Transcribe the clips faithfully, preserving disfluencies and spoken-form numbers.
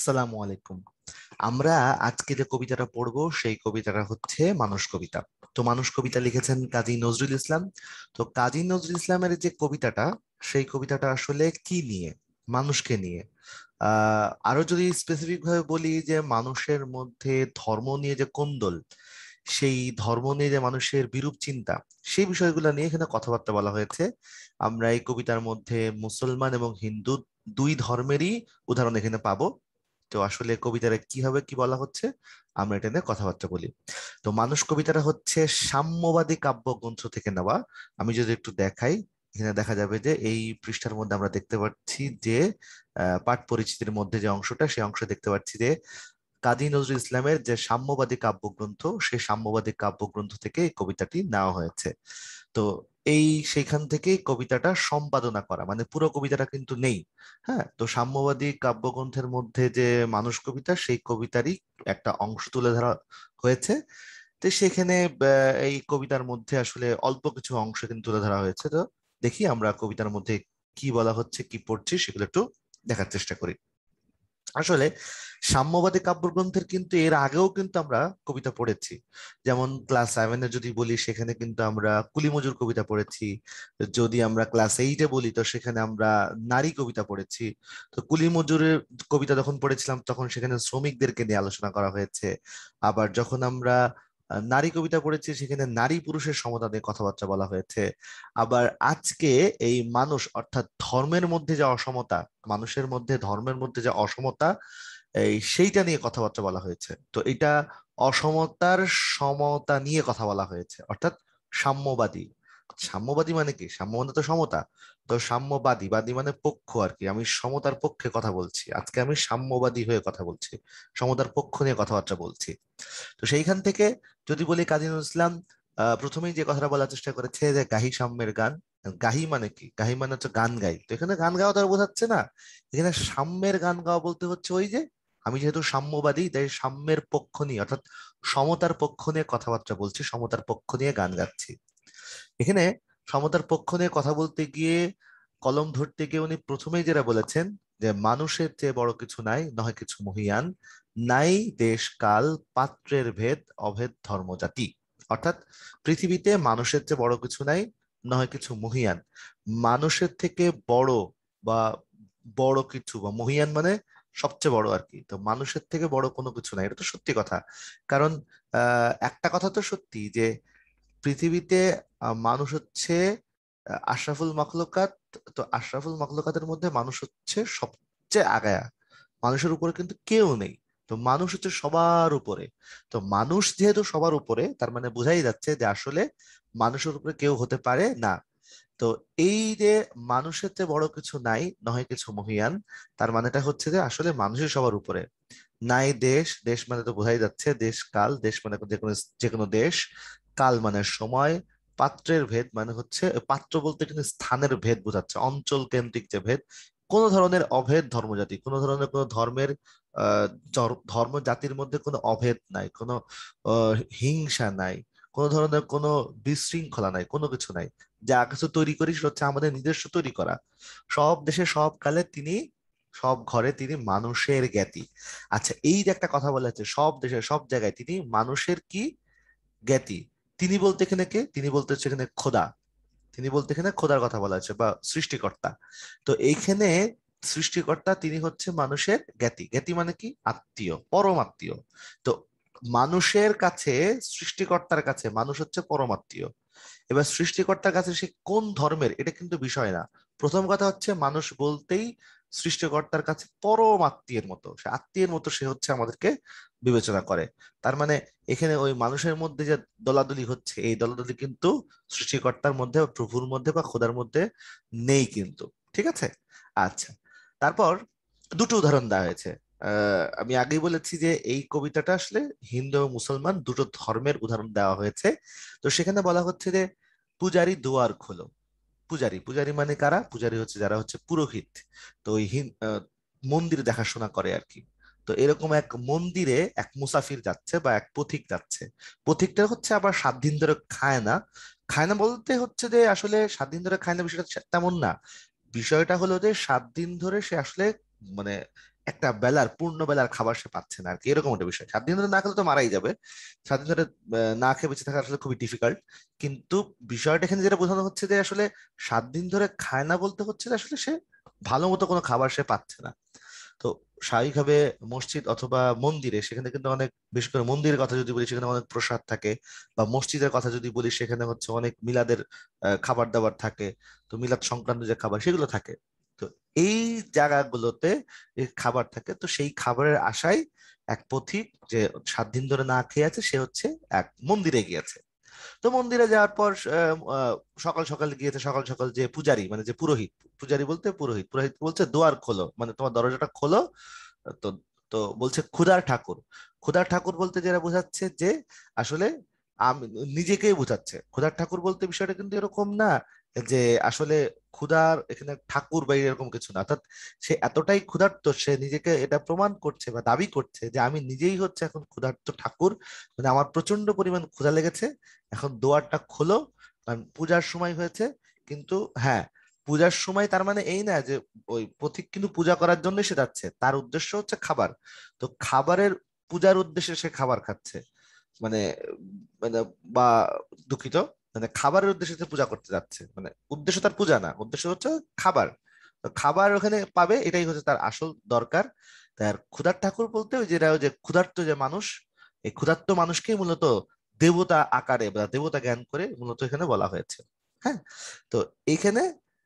আসসালামু আলাইকুম। আমরা আজকে যে কবিতাটা পড়বো সেই কবিতাটা হচ্ছে মানুষ কবিতা। তো মানুষ কবিতা লিখেছেন কাজী নজরুল ইসলাম। তো কাজী নজরুল ইসলামের যে কবিতাটা, সেই কবিতাটা আসলে কি নিয়ে? মানুষকে নিয়ে। আহ আরো যদি স্পেসিফিক ভাবে বলি যে মানুষের মধ্যে ধর্ম নিয়ে যে কোন্দল, সেই ধর্ম নিয়ে যে মানুষের বিরূপ চিন্তা, সেই বিষয়গুলো নিয়ে এখানে কথাবার্তা বলা হয়েছে। আমরা এই কবিতার মধ্যে মুসলমান এবং হিন্দু দুই ধর্মেরই উদাহরণ এখানে পাবো। তো আসলে কবিতাটা কিভাবে কি বলা হচ্ছে, আমরা এটা নিয়ে কথাবার্তা বলি। তো মানুষ কবিতাটা হচ্ছে সাম্যবাদী কাব্যগ্রন্থ থেকে নেওয়া। আমি যদি একটু দেখাই, এখানে দেখা যাবে যে এই পৃষ্ঠার মধ্যে আমরা দেখতে পাচ্ছি যে আহ, পাঠ পরিচিতির মধ্যে যে অংশটা, সেই অংশে দেখতে পাচ্ছি যে কাজী নজরুল ইসলামের যে সাম্যবাদী কাব্যগ্রন্থ, সেই সাম্যবাদী কাব্যগ্রন্থ থেকে এই কবিতাটি নেওয়া হয়েছে। তো এই সেইখান থেকেই কবিতাটা সম্পাদনা করা, মানে পুরো কবিতাটা কিন্তু নেই। হ্যাঁ, তো সাম্যবাদী কাব্যগ্রন্থের মধ্যে যে মানুষ কবিতা, সেই কবিতারই একটা অংশ তুলে ধরা হয়েছে। তো সেখানে আহ, এই কবিতার মধ্যে আসলে অল্প কিছু অংশ কিন্তু তুলে ধরা হয়েছে। তো দেখি আমরা কবিতার মধ্যে কি বলা হচ্ছে, কি পড়ছি, সেগুলো একটু দেখার চেষ্টা করি। আসলে সাম্যবাদী কাব্যগ্রন্থের কিন্তু এর আগেও কিন্তু আমরা কবিতা পড়েছি। যেমন ক্লাস সেভেনে যদি বলি, সেখানে কিন্তু আমরা কুলিমজুর কবিতা পড়েছি। যদি আমরা ক্লাস এইটে বলি, তো সেখানে আমরা নারী কবিতা পড়েছি। তো কুলিমজুরের কবিতা যখন পড়েছিলাম, তখন সেখানে শ্রমিকদেরকে নিয়ে আলোচনা করা হয়েছে। আবার যখন আমরা আহ, নারী কবিতা পড়েছি, সেখানে নারী পুরুষের সমতা নিয়ে কথাবার্তা বলা হয়েছে। আবার আজকে এই মানুষ অর্থাৎ ধর্মের মধ্যে যে অসমতা, মানুষের মধ্যে ধর্মের মধ্যে যে অসমতা, এই সেইটা নিয়ে কথাবার্তা বলা হয়েছে। তো এটা অসমতার সমতা নিয়ে কথা বলা হয়েছে, অর্থাৎ সাম্যবাদী। সাম্যবাদী মানে কি? সাম্য মানে তো সমতা। তো সাম্যবাদী, বাদী মানে পক্ষ আর কি। আমি সমতার পক্ষে কথা বলছি, আজকে আমি সাম্যবাদী হয়ে কথা বলছি, সমতার পক্ষ নিয়ে কথাবার্তা বলছি। তো সেইখান থেকে যদি বলি, কাজী নজরুল ইসলাম আহ প্রথমেই যে কথাটা বলার চেষ্টা করেছে যে গাহি সাম্যের গান। গাহি মানে কি? গাহি মানে হচ্ছে গান গাই। তো এখানে গান গাওয়া তো আর বোঝাচ্ছে না, এখানে সাম্যের গান গাওয়া বলতে হচ্ছে ওই যে আমি যেহেতু সাম্যবাদী, তাই সাম্যের পক্ষ নিয়ে অর্থাৎ সমতার পক্ষ নিয়ে কথাবার্তা বলছি, সমতার পক্ষ নিয়ে গান গাচ্ছি। এখানে সমতার পক্ষ নিয়ে কথা বলতে গিয়ে, কলম ধরতে গিয়ে উনি প্রথমেই যেটা বলেছেন যে মানুষের চেয়ে বড় কিছু নাই, নয় কিছু মহিয়ান, নাই দেশ কাল পাত্রের ভেদ, অভেদ ধর্ম জাতি। অর্থাৎ পৃথিবীতে মানুষের চেয়ে বড় কিছু নাই, নয় কিছু মহিয়ান। মানুষের থেকে বড় বা বড় কিছু বা মহিয়ান মানে সবচেয়ে বড় আর কি। তো মানুষের থেকে বড় কোনো কিছু নাই, এটা তো সত্যি কথা। কারণ আহ একটা কথা তো সত্যি যে পৃথিবীতে আহ, মানুষ হচ্ছে আহ, আশরাফুল মাখলুকাত। তো আশরাফুল মাখলুকাতের মধ্যে মানুষ হচ্ছে সবচেয়ে আগায়া। মানুষের উপরে কিন্তু কেউ নেই। তো মানুষ হচ্ছে সবার উপরে। তো মানুষ যেহেতু সবার উপরে, তার মানে বোঝাই যাচ্ছে যে আসলে মানুষের উপরে কেউ হতে পারে না। তো এই যে মানুষের চেয়ে বড় কিছু নাই, নয় কিছু মহিয়ান, তার মানেটা হচ্ছে যে আসলে মানুষই সবার উপরে। নাই দেশ, দেশ মানে তো বোঝাই যাচ্ছে দেশ কাল, দেশ মানে যে কোনো যে কোনো দেশ, কাল মানে সময়, পাত্রের ভেদ মানে হচ্ছে পাত্র বলতে কিন্তু স্থানের ভেদ বোঝাচ্ছে, অঞ্চল কেন্দ্রিক যে ভেদ। কোন ধরনের অভেদ ধর্মজাতি, কোন ধরনের কোনো ধর্মের আহ জর- ধর্ম জাতির মধ্যে কোনো অভেদ নাই, কোনো আহ, হিংসা নাই, কোন ধরনের কোনো বিশৃঙ্খলা নাই, কোনো কিছু নাই। যা কিছু তৈরি করি সেটা হচ্ছে আমাদের নিজস্ব তৈরি করা। সব দেশে সব কালে তিনি, সব ঘরে তিনি মানুষের জ্ঞাতি। আচ্ছা, এই যে একটা কথা বলা হচ্ছে, সব দেশে সব জায়গায় তিনি মানুষের কি জ্ঞাতি। তিনি বলতে এখানে কে? তিনি বলতে হচ্ছে এখানে খোদা। তিনি বলতে এখানে খোদার কথা বলা হচ্ছে বা সৃষ্টিকর্তা। তো এইখানে সৃষ্টিকর্তা তিনি হচ্ছে মানুষের জ্ঞাতি। জ্ঞাতি মানে কি? আত্মীয়, পরম আত্মীয়। তো মানুষের কাছে, সৃষ্টিকর্তার কাছে মানুষ হচ্ছে পরম আত্মীয়। এবার সৃষ্টিকর্তার কাছে সে কোন ধর্মের, এটা কিন্তু বিষয় না। প্রথম কথা হচ্ছে মানুষ বলতেই সৃষ্টিকর্তার কাছে পরম আত্মীয়ের মতো, সে আত্মীয়ের মতো সে হচ্ছে আমাদেরকে বিবেচনা করে। তার মানে এখানে ওই মানুষের মধ্যে যে দলাদলি হচ্ছে, এই দলাদলি কিন্তু সৃষ্টিকর্তার মধ্যে বা প্রভুর মধ্যে বা খোদার মধ্যে নেই কিন্তু। ঠিক আছে? আচ্ছা, তারপর দুটো উদাহরণ দেওয়া হয়েছে। আহ আমি আগেই বলেছি যে এই কবিতাটা আসলে হিন্দু এবং মুসলমান দুটো ধর্মের উদাহরণ দেওয়া হয়েছে। তো সেখানে বলা হচ্ছে যে পূজারি দুয়ার খোলো। পূজারি, পূজারি মানে কারা? পূজারি হচ্ছে যারা হচ্ছে পুরোহিত। তো ওই হিন- আহ, মন্দির দেখাশোনা করে আর কি। তো এরকম এক মন্দিরে এক মুসাফির যাচ্ছে বা এক পথিক যাচ্ছে। পথিকটা হচ্ছে আবার সাত দিন ধরে খায় না। খায় না বলতে হচ্ছে যে আসলে সাত দিন ধরে খায় না বিষয়টা সে- তেমন না। বিষয়টা হলো যে সাত দিন ধরে সে আসলে মানে একটা বেলার পূর্ণ বেলার খাবার সে পাচ্ছে না আর কি, এরকম একটা বিষয়। সাত দিন ধরে না খেলে তো মারাই যাবে, সাত দিন ধরে আহ, না খেয়ে বেঁচে থাকা আসলে খুবই ডিফিকাল্ট। কিন্তু বিষয়টা এখানে যেটা বোঝানো হচ্ছে যে আসলে সাত দিন ধরে খায় না বলতে হচ্ছে যে আসলে সে ভালো মতো কোনো খাবার সে পাচ্ছে না। তো স্বাভাবিকভাবে মসজিদ অথবা মন্দিরে, সেখানে কিন্তু অনেক, বিশেষ করে মন্দিরের কথা যদি বলি সেখানে অনেক প্রসাদ থাকে, বা মসজিদের কথা যদি বলি সেখানে হচ্ছে অনেক মিলাদের আহ, খাবার দাবার থাকে, তো মিলাদ সংক্রান্ত যে খাবার সেগুলো থাকে। তো এই জায়গাগুলোতে এই খাবার থাকে, তো সেই খাবারের আশায় এক পথিক যে সাত দিন ধরে না খেয়ে আছে সে হচ্ছে এক মন্দিরে গিয়েছে। তো মন্দিরে যাওয়ার পর আহ, আহ, সকাল সকাল গিয়েছে, সকাল সকাল যে পূজারি মানে যে পুরোহিত, পূজারি বলতে পুরোহিত, পুরোহিত বলছে দুয়ার খোলো, মানে তোমার দরজাটা খোলো। তো তো বলছে ক্ষুধার ঠাকুর। ক্ষুধার ঠাকুর বলতে যেটা বোঝাচ্ছে যে আসলে আমি, নিজেকেই বোঝাচ্ছে ক্ষুধার ঠাকুর বলতে, বিষয়টা কিন্তু এরকম না যে আসলে ক্ষুধার এখানে ঠাকুর বা এরকম কিছু না, অর্থাৎ সে এতটাই ক্ষুধার্ত, সে নিজেকে এটা প্রমাণ করছে বা দাবি করছে যে আমি নিজেই হচ্ছে এখন ক্ষুধার্ত ঠাকুর, মানে আমার প্রচন্ড পরিমাণ ক্ষুধা লেগেছে, এখন দুয়ারটা খোলো, কারণ পূজার সময় হয়েছে। কিন্তু হ্যাঁ, পূজার সময় তার মানে এই না যে ওই পথিক কিন্তু পূজা করার জন্য সে যাচ্ছে, তার উদ্দেশ্য হচ্ছে খাবার। তো খাবারের, পূজার উদ্দেশ্যে সে খাবার খাচ্ছে, মানে মানে বা দুঃখিত, মানে খাবারের উদ্দেশ্যে সে পূজা করতে যাচ্ছে, মানে উদ্দেশ্য তার পূজা না, উদ্দেশ্য হচ্ছে খাবার। তো খাবার ওখানে পাবে, এটাই হচ্ছে তার আসল দরকার। তার ক্ষুধার ঠাকুর বলতে ওই যেটা, ওই যে ক্ষুধার্ত যে মানুষ, এই ক্ষুধার্ত মানুষকেই মূলত দেবতা আকারে বা দেবতা জ্ঞান করে মূলত এখানে বলা হয়েছে। হ্যাঁ, তো এখানে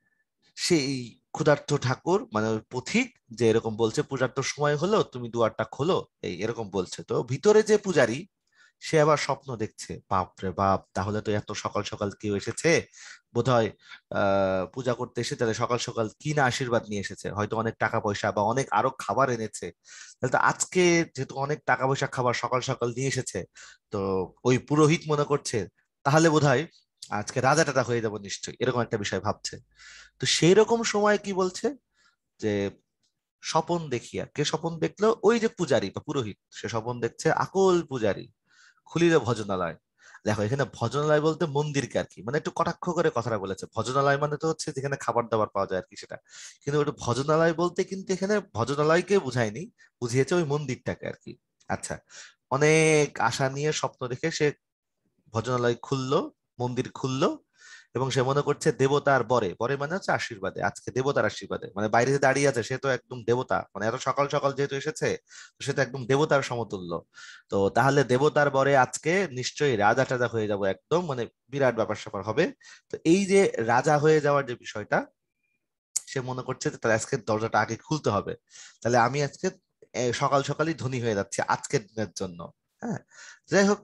সেই ক্ষুধার্ত ঠাকুর মানে ওই পথিক যে এরকম বলছে পূজার তো সময় হলো, তুমি দুয়ারটা খোলো, এই এরকম বলছে। তো ভিতরে যে পূজারি, সে আবার স্বপ্ন দেখছে, বাপ রে বাপ, তাহলে তো এত সকাল সকাল কেউ এসেছে বোধহয় আহ পূজা করতে এসে, তাহলে সকাল সকাল কি না আশীর্বাদ নিয়ে এসেছে, হয়তো অনেক টাকা পয়সা বা অনেক আরো খাবার এনেছে। তাহলে তো আজকে যেহেতু অনেক টাকা পয়সা খাবার সকাল সকাল নিয়ে এসেছে, তো ওই পুরোহিত মনে করছে তাহলে বোধহয় আজকে রাজা টাজা হয়ে যাবো নিশ্চয়ই, এরকম একটা বিষয় ভাবছে। তো সেই রকম সময় কি বলছে যে স্বপন দেখিয়া, কে স্বপন দেখলো, ওই যে পূজারি বা পুরোহিত, সে স্বপন দেখছে আকল পূজারি খুলিল ভজনালয়। দেখো এখানে ভজনালয় বলতে মন্দিরকে আর কি, মানে একটু কটাক্ষ করে কথাটা বলেছে, ভজনালয় মানে তো হচ্ছে যেখানে খাবার দাবার পাওয়া যায় আর কি সেটা, কিন্তু ওটা ভজনালয় বলতে কিন্তু এখানে ভজনালয়কে বুঝায়নি, বুঝিয়েছে ওই মন্দিরটাকে আর কি। আচ্ছা, অনেক আশা নিয়ে স্বপ্ন দেখে সে ভজনালয় খুললো, মন্দির খুললো, এবং সে মনে করছে দেবতার বরে, বরে মানে হচ্ছে আশীর্বাদে, আজকে দেবতার আশীর্বাদে, মানে বাইরে যে দাঁড়িয়ে আছে সে তো একদম দেবতা, মানে এত সকাল সকাল যেহেতু এসেছে, তো সে তো একদম দেবতার সমতুল্য। তো তাহলে দেবতার বরে আজকে নিশ্চয়ই রাজা টাজা হয়ে যাব একদম, মানে বিরাট ব্যাপার স্যাপার হবে। তো এই যে রাজা হয়ে যাওয়ার যে বিষয়টা, সে মনে করছে যে তার আজকে দরজাটা আগে খুলতে হবে, তাহলে আমি আজকে আহ, সকাল সকালই ধনী হয়ে যাচ্ছে আজকের দিনের জন্য। হ্যাঁ, যাই হোক,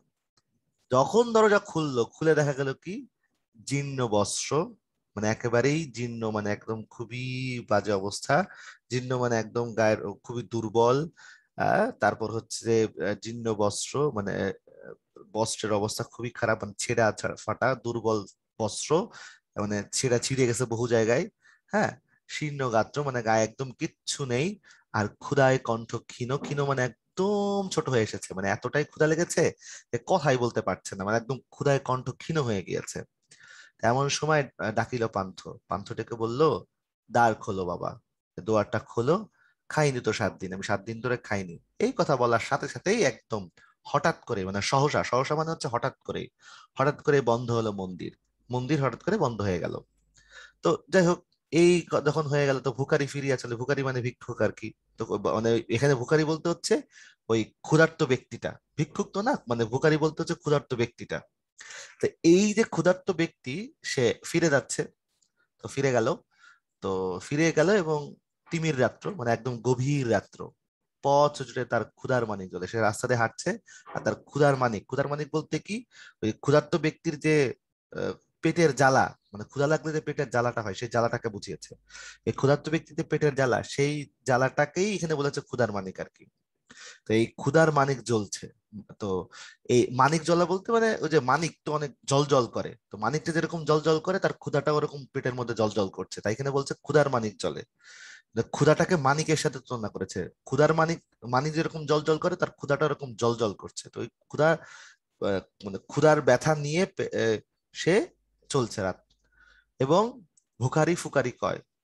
যখন দরজা খুললো, খুলে দেখা গেল কি, জীর্ণ বস্ত্র, মানে একেবারেই জীর্ণ, মানে একদম খুবই বাজে অবস্থা, জীর্ণ মানে একদম গায়ের ও খুবই দুর্বল। আহ তারপর হচ্ছে যে আহ, জীর্ণ বস্ত্র মানে আহ, বস্ত্রের অবস্থা খুবই খারাপ, মানে ছেঁড়া ছা- ফাটা দুর্বল বস্ত্র, মানে ছেঁড়া ছিঁড়ে গেছে বহু জায়গায়। হ্যাঁ, শীর্ণ গাত্র মানে গায়ে একদম কিচ্ছু নেই। আর ক্ষুধায় কণ্ঠ ক্ষীণ, ক্ষীণ মানে একদম ছোট হয়ে এসেছে, মানে এতটাই ক্ষুধা লেগেছে যে কথাই বলতে পারছে না, মানে একদম ক্ষুধায় কণ্ঠ ক্ষীণ হয়ে গিয়েছে। এমন সময় আহ, ডাকিল পান্থ, পান্থ ডেকে বলল, দ্বার খোলো বাবা, দুয়ারটা খোলো, খাইনি তো সাত দিন, আমি সাত দিন ধরে খাইনি। এই কথা বলার সাথে সাথেই একদম হঠাৎ করে, মানে সহসা, সহসা মানে হচ্ছে হঠাৎ করে, হঠাৎ করে বন্ধ হলো মন্দির, মন্দির হঠাৎ করে বন্ধ হয়ে গেল। তো যাই হোক, এই ক- যখন হয়ে গেল, তো ভিখারি ফিরিয়া চলে, ভিখারি মানে ভিক্ষুক আর কি। তো ব- মানে এখানে ভিখারি বলতে হচ্ছে ওই ক্ষুধার্ত ব্যক্তিটা, ভিক্ষুক তো না, মানে ভিখারি বলতে হচ্ছে ক্ষুধার্ত ব্যক্তিটা। তো এই যে ক্ষুধার্ত ব্যক্তি, সে ফিরে যাচ্ছে, তো ফিরে গেল, তো ফিরে গেল এবং তিমির রাত্র, মানে একদম গভীর রাত্র, পথ জুড়ে তার ক্ষুধার মানিক জ্বলে, সে রাস্তা দিয়ে হাঁটছে, আর তার ক্ষুধার মানিক, ক্ষুধার মানিক বলতে কি, ওই ক্ষুধার্ত ব্যক্তির যে আহ, পেটের জ্বালা, মানে ক্ষুধা লাগলে যে পেটের জ্বালাটা হয় সেই জ্বালাটাকে বুঝিয়েছে। এই ক্ষুধার্ত ব্যক্তির যে পেটের জ্বালা, সেই জ্বালাটাকেই এখানে বলেছে ক্ষুধার মানিক আর কি। তো এই ক্ষুধার মানিক জ্বলছে। তো এই মানিক জ্বলা বলতে মানে ওই যে মানিক তো অনেক জল জল করে, তো মানিকটা যেরকম জল জল করে তার ক্ষুধাটা ওরকম পেটের মধ্যে জল জল করছে, তাই এখানে বলছে ক্ষুধার মানিক জ্বলে। মানে ক্ষুধাটাকে মানিকের সাথে তুলনা করেছে, ক্ষুধার মানিক, মানিক যেরকম জল জল করে তার ক্ষুধাটা ওরকম জল জল করছে। তো ওই ক্ষুধা আহ, মানে ক্ষুধার ব্যথা নিয়ে পে- আহ, সে চলছে রাত। এবং ভুখারি ফুকারি কয়,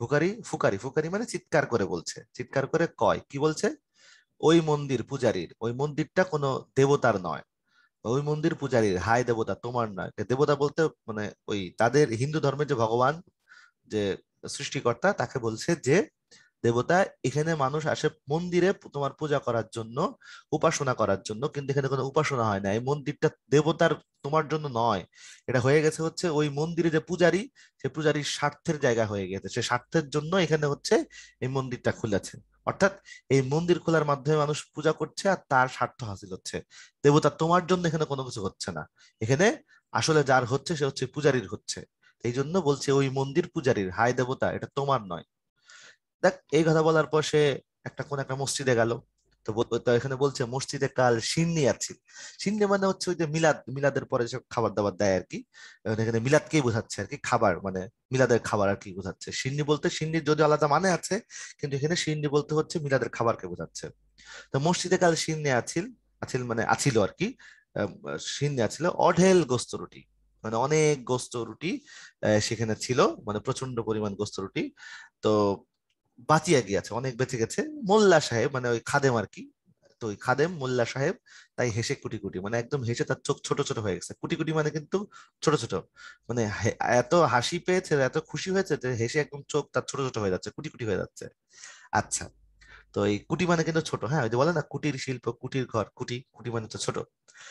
ফুকারি ফুকারি ফুকারি মানে চিৎকার করে বলছে, চিৎকার করে কয় কি বলছে, ওই মন্দির পূজারীর, ওই মন্দিরটা কোনো দেবতার নয়, ওই মন্দির পূজারীর, হাই দেবতা তোমার নয়। দেবতা বলতে মানে ওই তাদের হিন্দু ধর্মের যে ভগবান, যে সৃষ্টিকর্তা, তাকে বলছে যে দেবতা, এখানে মানুষ আসে মন্দিরে তোমার পূজা করার জন্য, উপাসনা করার জন্য, কিন্তু এখানে কোনো উপাসনা হয় না, এই মন্দিরটা দেবতার তোমার জন্য নয়, এটা হয়ে গেছে হচ্ছে ওই মন্দিরে যে পূজারী, সে পূজারীর স্বার্থের জায়গা হয়ে গেছে, সে স্বার্থের জন্য এখানে হচ্ছে এই মন্দিরটা খুলেছে। অর্থাৎ এই মন্দির খোলার মাধ্যমে মানুষ পূজা করছে আর তার স্বার্থ হাসিল হচ্ছে। দেবতা তোমার জন্য এখানে কোনো কিছু হচ্ছে না, এখানে আসলে যার হচ্ছে সে হচ্ছে পূজারীর হচ্ছে। এই জন্য বলছে ওই মন্দির পূজারীর, হাই দেবতা এটা তোমার নয়। দেখ, এই কথা বলার পর সে একটা কোন একটা মসজিদে গেল। তো বল- তো এখানে বলছে মসজিদে কাল সিন্নি আছে। সিন্নি মানে হচ্ছে ওই যে মিলাদ, মিলাদের পরে সব খাবার দাবার দেয় আর কি। এখন এখানে মিলাদকেই বোঝাচ্ছে আর কি, খাবার মানে মিলাদের খাবার আর কি বোঝাচ্ছে। সিন্নি বলতে, সিন্নির যদি আলাদা মানে আছে, কিন্তু এখানে সিন্নি বলতে হচ্ছে মিলাদের খাবারকে বোঝাচ্ছে। তো মসজিদে কাল সিন্নি আছিল, আছিল মানে আছিল আর কি। আহ, সিন্নি আছিল অঢেল গোস্ত রুটি, মানে অনেক গোস্ত রুটি আহ, সেখানে ছিল, মানে প্রচন্ড পরিমাণ গোস্ত রুটি। তো বাঁচিয়া গিয়েছে, অনেক বেঁচে গেছে। মোল্লা সাহেব মানে ওই খাদেম আর কি, তো ওই খাদেম মোল্লা সাহেব তাই হেসে কুটি কুটি, মানে একদম হেসে তার চোখ ছোট ছোট হয়ে গেছে। কুটি কুটি মানে কিন্তু ছোট ছোট, মানে হে- এত হাসি পেয়েছে, এত খুশি হয়েছে যে হেসে একদম চোখ তার ছোট ছোট হয়ে যাচ্ছে, কুটি কুটি হয়ে যাচ্ছে। আচ্ছা, তো এই কুটি মানে কিন্তু ছোট, হ্যাঁ, ওই যে বলে না কুটির শিল্প, কুটির ঘর, কুটি কুটি মানে তো ছোট।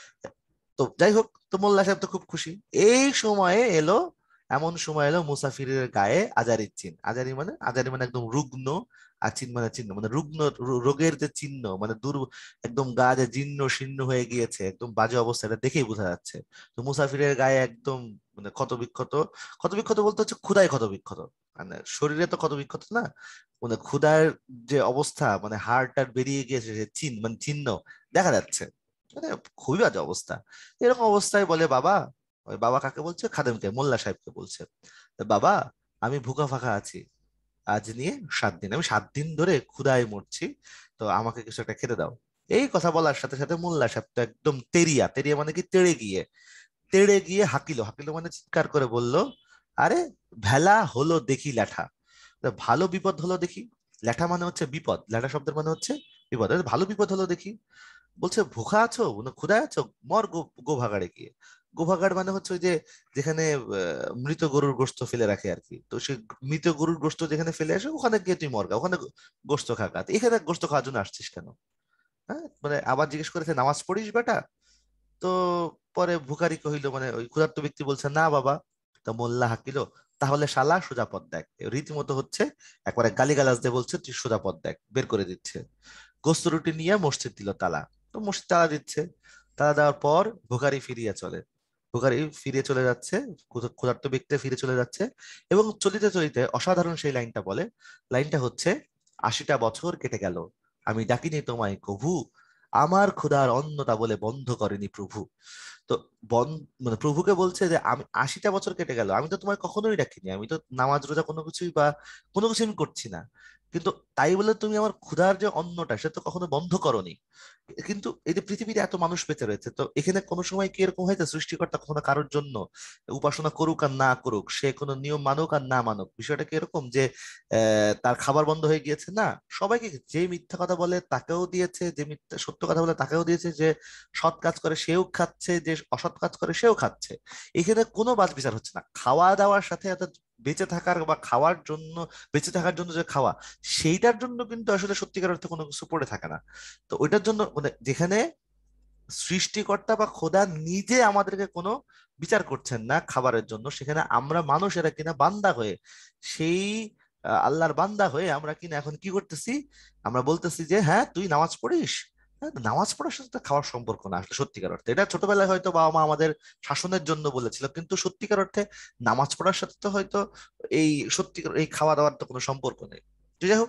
তো যাই হোক, তো মোল্লা সাহেব তো খুব খুশি। এই সময়ে এলো, এমন সময় এলো মুসাফিরের গায়ে আজারির চিহ্ন। আজারি মানে, আজারি মানে একদম রুগ্ন, আর চিহ্ন মানে চিহ্ন, মানে রুগ্ন, রো- রোগের যে চিহ্ন, মানে দূর, একদম গা যে জীর্ণ শীর্ণ হয়ে গিয়েছে, একদম বাজে অবস্থা, এটা দেখেই বোঝা যাচ্ছে। তো মুসাফিরের গায়ে একদম মানে ক্ষত বিক্ষত, ক্ষত বিক্ষত বলতে হচ্ছে ক্ষুধায় ক্ষত বিক্ষত, মানে শরীরে তো ক্ষত বিক্ষত না, মানে ক্ষুধার যে অবস্থা, মানে হাড়টার বেরিয়ে গিয়েছে, সে চিহ্ন মানে চিহ্ন দেখা যাচ্ছে, মানে খুবই বাজে অবস্থা। এরকম অবস্থায় বলে বাবা, ওই বাবা কাকে বলছে, খাদেমকে, মোল্লা সাহেবকে বলছে, "তা বাবা, আমি ভুকা ফাঁকা আছি, আজ নিয়ে সাত দিন, আমি সাত দিন ধরে ক্ষুধায় মরছি, তো আমাকে কিছু একটা খেতে দাও।" এই কথা বলার সাথে সাথে মোল্লা সাহেব তো একদম তেরিয়া, তেরিয়া মানে কি তেড়ে গিয়ে, তেড়ে গিয়ে হাঁকিলো, হাঁকিলো মানে চিৎকার করে বলল, আরে ভেলা হলো দেখি ল্যাঠা, তা ভালো বিপদ হলো দেখি। ল্যাঠা মানে হচ্ছে বিপদ, ল্যাঠা শব্দের মানে হচ্ছে বিপদ, আরে ভালো বিপদ হলো দেখি। বলছে ভুখা আছো না ক্ষুধায় আছো, মর গো, গো ভাগাড়ে গিয়ে। গো ভাগাড় মানে হচ্ছে ওই যে যেখানে আহ, মৃত গরুর গোশত ফেলে রাখে আর কি, তো সে মৃত গরুর গোশত যেখানে ফেলে আসে ওখানে গিয়ে তুই মরগা, ওখানে গো- গোশত খাকা, তো এখানে গোশত খাওয়ার জন্য আসছিস কেন? হ্যাঁ, মানে আবার জিজ্ঞেস করেছে নামাজ পড়িস বেটা? তো পরে ভুখারি কহিল, মানে ওই ক্ষুধার্ত ব্যক্তি বলছে না বাবা। তা মোল্লা হাঁকিল, তাহলে শালা সোজা পথ দেখ। রীতিমতো হচ্ছে একবারে গালিগালাজ দিয়ে বলছে তুই সোজা পথ দেখ, বের করে দিচ্ছে। গোস্ত রুটি নিয়ে মসজিদ দিল তালা। তো মসজিদ তালা দিচ্ছে, তালা দেওয়ার পর ভিখারি ফিরিয়ে চলে, ভিখারি ফিরে চলে যাচ্ছে, ক্ষুধা- ক্ষুধার্ত ব্যক্তি ফিরে চলে যাচ্ছে, এবং চলিতে চলিতে অসাধারণ সেই লাইনটা বলে। লাইনটা হচ্ছে, আশিটা বছর কেটে গেল, আমি ডাকিনি তোমায় কভু, আমার ক্ষুধার অন্নতা বলে বন্ধ করেনি প্রভু। তো বন মানে প্রভুকে বলছে যে আমি আশিটা বছর কেটে গেল, আমি তো তোমায় কখনোই ডাকিনি, আমি তো নামাজ রোজা কোনো কিছুই বা কোনো কিছু আমি করছি না, কিন্তু তাই বলে তুমি আমার ক্ষুধার যে অন্নটা সে তো কখনো বন্ধ করনি। কিন্তু এই যে পৃথিবীতে এত মানুষ বেঁচে রয়েছে, তো এখানে কোনো সময় কি এরকম হয়েছে সৃষ্টিকর্তা কখনো কারোর জন্য উপাসনা করুক আর না করুক, সে কোনো নিয়ম মানুক আর না মানুক, বিষয়টা কি এরকম যে আহ, তার খাবার বন্ধ হয়ে গিয়েছে? না, সবাইকে, যে মিথ্যা কথা বলে তাকেও দিয়েছে, যে মিথ্যা সত্য কথা বলে তাকেও দিয়েছে, যে সৎ কাজ করে সেও খাচ্ছে, যে অসৎ কাজ করে সেও খাচ্ছে। এখানে কোনো বাছ বিচার হচ্ছে না, খাওয়া দাওয়ার সাথে এত বেঁচে থাকার বা খাওয়ার জন্য, বেঁচে থাকার জন্য যে খাওয়া, সেইটার জন্য কিন্তু আসলে সত্যিকার অর্থে কোনো কিছু পড়ে থাকে না। তো ওইটার জন্য মানে যেখানে সৃষ্টিকর্তা বা খোদা নিজে আমাদেরকে কোনো বিচার করছেন না খাবারের জন্য, সেখানে আমরা মানুষেরা কিনা বান্দা হয়ে, সেই আহ, আল্লাহর বান্দা হয়ে আমরা কিনা এখন কি করতেছি, আমরা বলতেছি যে হ্যাঁ তুই নামাজ পড়িস। হ্যাঁ, নামাজ পড়ার সাথে তো খাওয়ার সম্পর্ক না আসলে সত্যিকার অর্থে, এটা ছোটবেলায় হয়তো বাবা মা আমাদের শাসনের জন্য বলেছিল, কিন্তু সত্যিকার অর্থে নামাজ পড়ার সাথে তো হয়তো এই সত্যিকার এই খাওয়া দাওয়ার তো কোনো সম্পর্ক নেই। তো যাই হোক,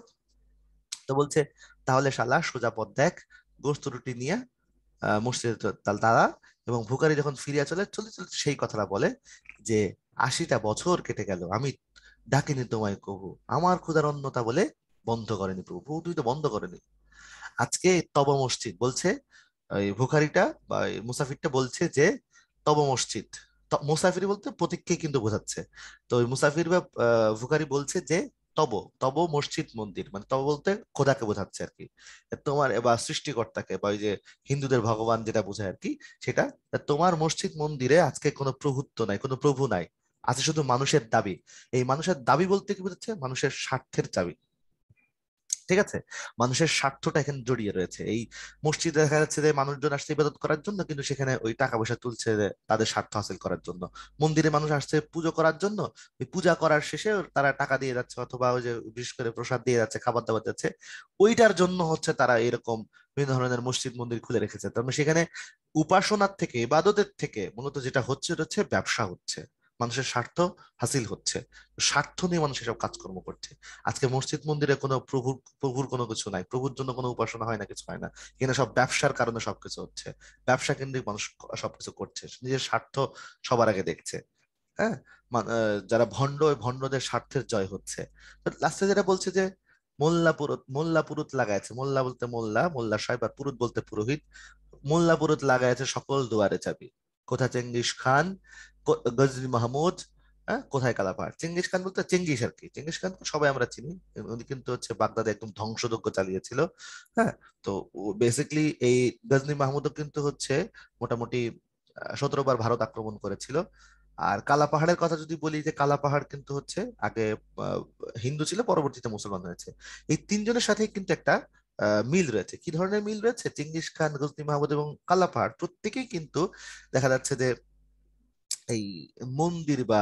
তো বলছে তাহলে শালা সোজা পথ দেখ, গোস্ত রুটি নিয়ে আহ, মসজিদে তো তাল তারা। এবং ভুখারী যখন ফিরিয়া চলে চলতে চলতে সেই কথাটা বলে যে আশিটা বছর কেটে গেল, আমি ডাকিনি তোমায় কভু, আমার ক্ষুধার অন্নতা বলে বন্ধ করেনি প্রভু, তুই তো বন্ধ করেনি। আজকে তব মসজিদ বলছে, ওই ভুখারিটা বা এই মুসাফিরটা বলছে যে তব মসজিদ, ত- মুসাফির বলতে প্রতীককে কিন্তু বোঝাচ্ছে। তো ওই মুসাফির বা আহ, ভুখারি বলছে যে তব, তব মসজিদ মন্দির, মানে তব বলতে খোদাকে বোঝাচ্ছে আর কি, তোমার বা সৃষ্টিকর্তাকে, বা ওই যে হিন্দুদের ভগবান যেটা বোঝায় আর কি, সেটা তোমার মসজিদ মন্দিরে আজকে কোনো প্রভুত্ব নাই, কোনো প্রভু নাই, আছে শুধু মানুষের দাবি। এই মানুষের দাবি বলতে কি বোঝাচ্ছে? মানুষের স্বার্থের দাবি। ঠিক আছে, মানুষের স্বার্থটা এখানে জড়িয়ে রয়েছে। এই মসজিদে দেখা যাচ্ছে যে মানুষজন আসছে ইবাদত করার জন্য, কিন্তু সেখানে ওই টাকা পয়সা তুলছে যে তাদের স্বার্থ হাসিল করার জন্য। মন্দিরে মানুষ আসছে পুজো করার জন্য, ওই পূজা করার শেষে তারা টাকা দিয়ে যাচ্ছে, অথবা ওই যে বিশেষ করে প্রসাদ দিয়ে যাচ্ছে, খাবার দাবার যাচ্ছে, ওইটার জন্য হচ্ছে তারা এরকম বিভিন্ন ধরনের মসজিদ মন্দির খুলে রেখেছে। তার মানে সেখানে উপাসনার থেকে, ইবাদতের থেকে মূলত যেটা হচ্ছে এটা হচ্ছে ব্যবসা হচ্ছে, মানুষের স্বার্থ হাসিল হচ্ছে, স্বার্থ নিয়ে মানুষ এসব কাজকর্ম করছে। আজকে মসজিদ মন্দিরে কোনো প্রভুর প্রভুর কোনো কিছু নাই, প্রভুর জন্য কোনো উপাসনা হয় না, কিছু হয় না। এখানে সব ব্যবসার কারণে সবকিছু হচ্ছে, ব্যবসা কেন্দ্রিক মানুষ সবকিছু করছে, নিজের স্বার্থ সবার আগে দেখছে। হ্যাঁ, মান- আহ, যারা ভণ্ড, ওই ভণ্ডদের স্বার্থের জয় হচ্ছে। লাস্টে যেটা বলছে যে মোল্লা পুরুত, মোল্লা পুরুত লাগাইছে, মোল্লা বলতে মোল্লা, মোল্লা সাহেব, আর পুরুত বলতে পুরোহিত। মোল্লা পুরুত লাগাইছে সকল দুয়ারে চাবি, কোথা চেঙ্গিস খান, কো- গজনী মাহমুদ, হ্যাঁ কোথায় কালাপাহাড়। চেঙ্গিস খান বলতে চেঙ্গিস আর কি, চেঙ্গিস খান তো সবাই আমরা চিনি, উনি কিন্তু হচ্ছে বাগদাদে একদম ধ্বংসযজ্ঞ চালিয়েছিল। হ্যাঁ, তো বেসিকলি এই গজনী মাহমুদও কিন্তু হচ্ছে মোটামুটি সতেরো বার ভারত আক্রমণ করেছিল। আর কালা পাহাড়ের কথা যদি বলি, যে কালা পাহাড় কিন্তু হচ্ছে আগে আহ, হিন্দু ছিল, পরবর্তীতে মুসলমান হয়েছে। এই তিনজনের সাথে কিন্তু একটা আহ, মিল রয়েছে। কি ধরনের মিল রয়েছে? চেঙ্গিস খান, গজনী মাহমুদ এবং কালা পাহাড় প্রত্যেকেই কিন্তু দেখা যাচ্ছে যে এই মন্দির বা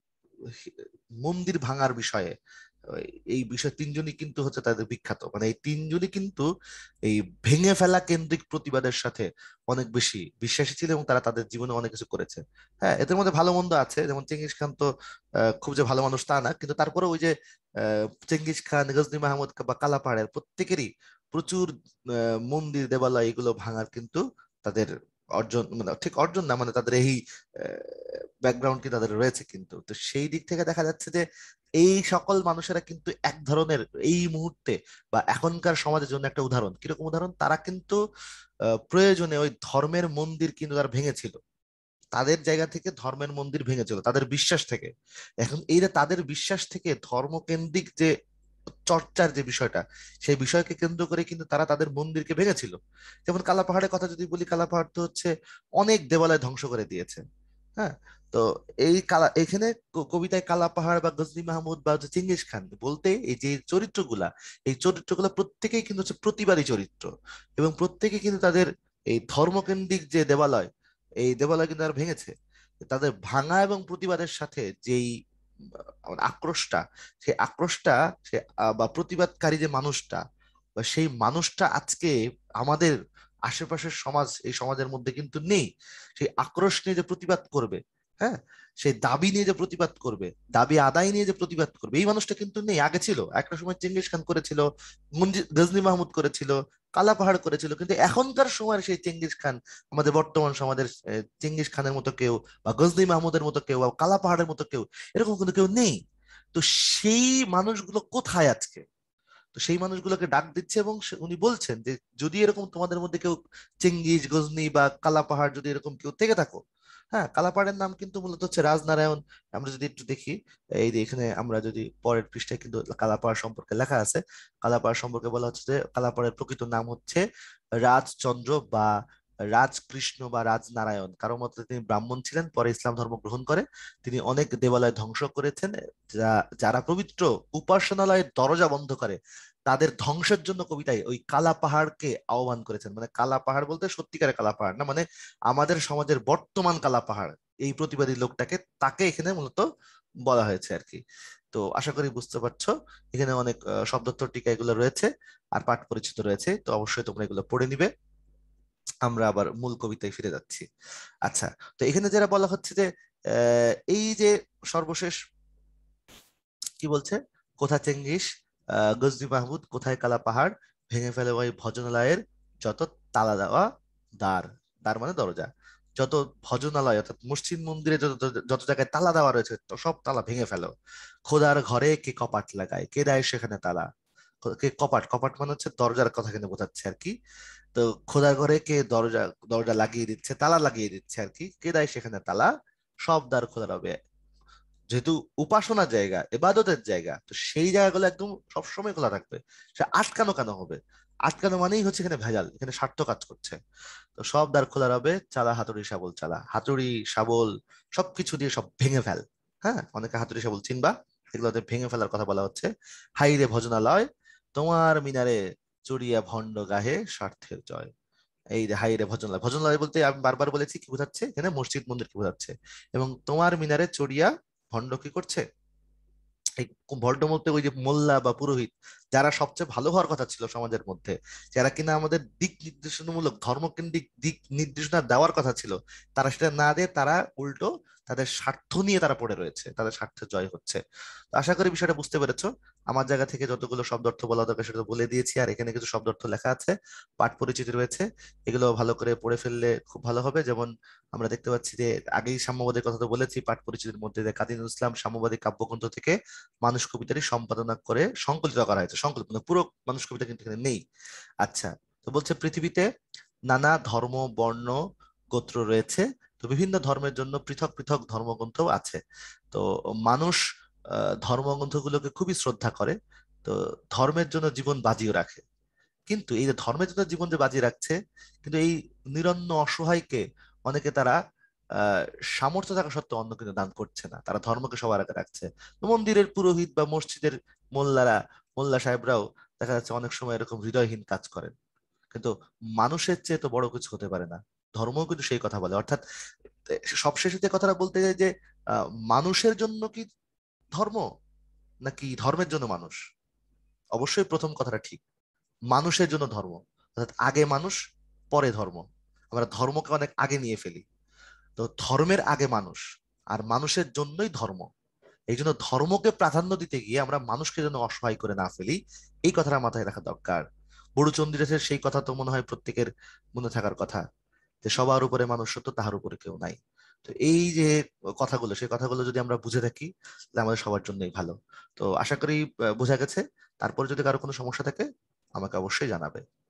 মন্দির ভাঙার বিষয়ে, ওই- এই বিষয়ে তিনজনই কিন্তু হচ্ছে তাদের বিখ্যাত, মানে এই তিনজনই কিন্তু এই ভেঙে ফেলা কেন্দ্রিক প্রতিবাদের সাথে অনেক বেশি বিশ্বাসী ছিল, এবং তারা তাদের জীবনে অনেক কিছু করেছে। হ্যাঁ, এদের মধ্যে ভালো মন্দ আছে, যেমন চেঙ্গিস খান তো আহ, খুব যে ভালো মানুষ তা না, কিন্তু তারপরে ওই যে আহ, চেঙ্গিস খান, গজনী মাহমুদ বা কালাপাহাড়ের প্রত্যেকেরই প্রচুর আহ, মন্দির দেবালয় এগুলো ভাঙার কিন্তু তাদের অর্জন, মানে ঠিক অর্জন না, মানে তাদের এই ব্যাকগ্রাউন্ড কি তাদের রয়েছে। কিন্তু তো সেই দিক থেকে দেখা যাচ্ছে যে এই সকল মানুষেরা কিন্তু এক ধরনের এই মুহূর্তে বা এখনকার সমাজের জন্য একটা উদাহরণ। কিরকম উদাহরণ? তারা কিন্তু আহ, প্রয়োজনে ওই ধর্মের মন্দির কিন্তু তারা ভেঙেছিল, তাদের জায়গা থেকে ধর্মের মন্দির ভেঙেছিল তাদের বিশ্বাস থেকে। এখন এই যে তাদের বিশ্বাস থেকে ধর্মকেন্দ্রিক যে চর্চার যে বিষয়টা, সেই বিষয়কে কেন্দ্র করে কিন্তু তারা তাদের মন্দিরকে ভেঙেছিল। যেমন কালা পাহাড়ের কথা যদি বলি, কালা পাহাড় তো হচ্ছে অনেক দেবালয় ধ্বংস করে দিয়েছে। হ্যাঁ, তো এই কালা এখানে ক- কবিতায় কালা পাহাড় বা গজনী মাহমুদ বা হচ্ছে চেঙ্গিস খান বলতে এই যে চরিত্রগুলা, এই চরিত্রগুলা প্রত্যেকেই কিন্তু হচ্ছে প্রতিবাদী চরিত্র, এবং প্রত্যেকেই কিন্তু তাদের এই ধর্মকেন্দ্রিক যে দেবালয়, এই দেবালয় কিন্তু তারা ভেঙেছে। তাদের ভাঙা এবং প্রতিবাদের সাথে যেই আহ, আক্রোশটা, সেই আক্রোশটা সে আহ, বা প্রতিবাদকারী যে মানুষটা, বা সেই মানুষটা আজকে আমাদের আশেপাশের সমাজ, এই সমাজের মধ্যে কিন্তু নেই। সেই আক্রোশ নিয়ে যে প্রতিবাদ করবে, হ্যাঁ, সেই দাবি নিয়ে যে প্রতিবাদ করবে, দাবি আদায় নিয়ে যে প্রতিবাদ করবে, এই মানুষটা কিন্তু নেই। আগে ছিল, একটা সময় চেঙ্গিস খান করেছিল, মঞ্জি- গজনী মাহমুদ করেছিল, কালা পাহাড় করেছিল, কিন্তু এখনকার সময়ের সেই চেঙ্গিস খান, আমাদের বর্তমান সমাজের আহ, চেঙ্গিস খানের মতো কেউ, বা গজনী মাহমুদের মতো কেউ, বা কালা পাহাড়ের মতো কেউ, এরকম কিন্তু কেউ নেই। তো সেই মানুষগুলো কোথায় আজকে? তো সেই মানুষগুলোকে ডাক দিচ্ছে, এবং সে- উনি বলছেন যে যদি এরকম তোমাদের মধ্যে কেউ চেঙ্গিজ, গজনি বা কালাপাহাড় যদি এরকম কেউ থেকে থাকো, হ্যাঁ, কালাপাহাড়ের নাম কিন্তু মূলত হচ্ছে রাজনারায়ণ। আমরা যদি একটু দেখি, এই যে এখানে আমরা যদি পরের পৃষ্ঠায় কিন্তু কালাপাহাড় সম্পর্কে লেখা আছে। কালাপাহাড় সম্পর্কে বলা হচ্ছে যে কালাপাহাড়ের প্রকৃত নাম হচ্ছে রাজচন্দ্র বা রাজকৃষ্ণ বা রাজনারায়ণ। কারো মতে তিনি ব্রাহ্মণ ছিলেন, পরে ইসলাম ধর্ম গ্রহণ করে তিনি অনেক দেবালয় ধ্বংস করেছেন। যা যারা পবিত্র উপাসনালয়ের দরজা বন্ধ করে তাদের ধ্বংসের জন্য কবিতায় ওই কালা পাহাড়কে আহ্বান করেছেন। মানে কালা পাহাড় বলতে সত্যিকারের কালা পাহাড় না, মানে আমাদের সমাজের বর্তমান কালা পাহাড়, এই প্রতিবাদী লোকটাকে, তাকে এখানে মূলত বলা হয়েছে আর কি। তো আশা করি বুঝতে পারছো, এখানে অনেক আহ, শব্দোত্তর টিকা এগুলো রয়েছে, আর পাঠ পরিচিত রয়েছে, তো অবশ্যই তোমরা এগুলো পড়ে নিবে। আমরা আবার মূল কবিতায় ফিরে যাচ্ছি। আচ্ছা, তো এখানে যারা বলা হচ্ছে যে আহ, এই যে সর্বশেষ কি বলছে, কোথা চেঙ্গিস, আহ, গজনী মাহমুদ, কোথায় কালা পাহাড়, ভেঙে ফেলে ওই ভজনালয়ের যত তালা দেওয়া দ্বার, দ্বার মানে দরজা, যত ভজনালয় অর্থাৎ মসজিদ মন্দিরে যত যত যত জায়গায় তালা দেওয়া রয়েছে, তো সব তালা ভেঙে ফেলো। খোদার ঘরে কে কপাট লাগায়, কে দেয় সেখানে তালা। খো- কে কপাট, কপাট মানে হচ্ছে দরজার কথা এখানে বোঝাচ্ছে আর কি। তো খোদার ঘরে কে দরজা দরজা লাগিয়ে দিচ্ছে, তালা লাগিয়ে দিচ্ছে আর কি, কে দেয় সেখানে তালা, সব দ্বার খোলা রবে। যেহেতু উপাসনার জায়গা, এবাদতের জায়গা, তো সেই জায়গাগুলো একদম সবসময় খোলা থাকবে। সে আটকানো কেন হবে? আটকানো মানেই হচ্ছে এখানে ভেজাল, এখানে স্বার্থ কাজ করছে। তো সব দ্বার খোলা রবে, চালা হাতুড়ি শাবল চালা, হাতুড়ি শাবল সবকিছু দিয়ে সব ভেঙে ফেল। হ্যাঁ, অনেকে হাতুড়ি শাবল চিনবা, এগুলোতে ভেঙে ফেলার কথা বলা হচ্ছে। হাই রে ভজনালয়, তোমার মিনারে চড়িয়া ভণ্ড গাহে স্বার্থের জয়। এই যে হাই রে ভজনালয়, ভজনালয় বলতে আমি বারবার বলেছি কি বোঝাচ্ছে, এখানে মসজিদ মন্দির কি বোঝাচ্ছে। এবং তোমার মিনারে চড়িয়া ভণ্ড কি করছে, এই ভল্ডমর্তে ওই যে মোল্লা বা পুরোহিত, যারা সবচেয়ে ভালো হওয়ার কথা ছিল সমাজের মধ্যে, যারা কিনা আমাদের দিক নির্দেশনামূলক ধর্মকেন্দ্রিক দিক নির্দেশনা দেওয়ার কথা ছিল, তারা সেটা না দিয়ে তারা উল্টো তাদের স্বার্থ নিয়ে তারা পড়ে রয়েছে, তাদের স্বার্থের জয় হচ্ছে। তো আশা করি বিষয়টা বুঝতে পেরেছো। আমার জায়গা থেকে যতগুলো শব্দ অর্থ বলা দরকার সেটা তো বলে দিয়েছি, আর এখানে কিছু শব্দ অর্থ লেখা আছে, পাঠ পরিচিতি রয়েছে, এগুলো ভালো করে পড়ে ফেললে খুব ভালো হবে। যেমন আমরা দেখতে পাচ্ছি যে আগেই সাম্যবাদের কথা তো বলেছি, পাঠ পরিচিতির মধ্যে যে কাজী নজরুল ইসলাম সাম্যবাদী কাব্যগ্রন্থ থেকে মানুষ কবিতাটি সম্পাদনা করে সংকলিত করা হয়েছে, সংকলিত মানে পুরো মানুষ কবিতা কিন্তু এখানে নেই। আচ্ছা, তো বলছে পৃথিবীতে নানা ধর্ম বর্ণ গোত্র রয়েছে, তো বিভিন্ন ধর্মের জন্য পৃথক পৃথক ধর্মগ্রন্থ আছে। তো মানুষ আহ, ধর্মগ্রন্থগুলোকে খুবই শ্রদ্ধা করে, তো ধর্মের জন্য জীবন বাজিও রাখে। কিন্তু এই যে ধর্মের জন্য জীবন যে বাজি রাখছে, কিন্তু এই নিরন্ন অসহায়কে অনেকে তারা আহ সামর্থ্য থাকা সত্ত্বেও অন্য কিন্তু দান করছে না, তারা ধর্মকে সবার আগে রাখছে। তো মন্দিরের পুরোহিত বা মসজিদের মোল্লারা, মোল্লা সাহেবরাও দেখা যাচ্ছে অনেক সময় এরকম হৃদয়হীন কাজ করেন। কিন্তু মানুষের চেয়ে তো বড় কিছু হতে পারে না, ধর্মও কিন্তু সেই কথা বলে। অর্থাৎ এ, সবশেষে যে কথাটা বলতে যায় যে আহ, মানুষের জন্য কি ধর্ম, নাকি ধর্মের জন্য মানুষ? অবশ্যই প্রথম কথাটা ঠিক, মানুষের জন্য ধর্ম, অর্থাৎ আগে মানুষ পরে ধর্ম। আমরা ধর্মকে অনেক আগে নিয়ে ফেলি। তো ধর্মের আগে মানুষ, আর মানুষের জন্যই ধর্ম। এই জন্য ধর্মকে প্রাধান্য দিতে গিয়ে আমরা মানুষকে যেন অসহায় করে না ফেলি, এই কথাটা মাথায় রাখা দরকার। বড়ুচন্দ্রের সেই কথা তো মনে হয় প্রত্যেকের মনে থাকার কথা, যে সবার উপরে মানুষ সত্য, তাহার উপরে কেউ নাই। তো এই যে কথাগুলো, সেই কথাগুলো যদি আমরা বুঝে থাকি, তাহলে আমাদের সবার জন্যই ভালো। তো আশা করি আহ, বোঝা গেছে। তারপর যদি কারো কোনো সমস্যা থাকে আমাকে অবশ্যই জানাবে।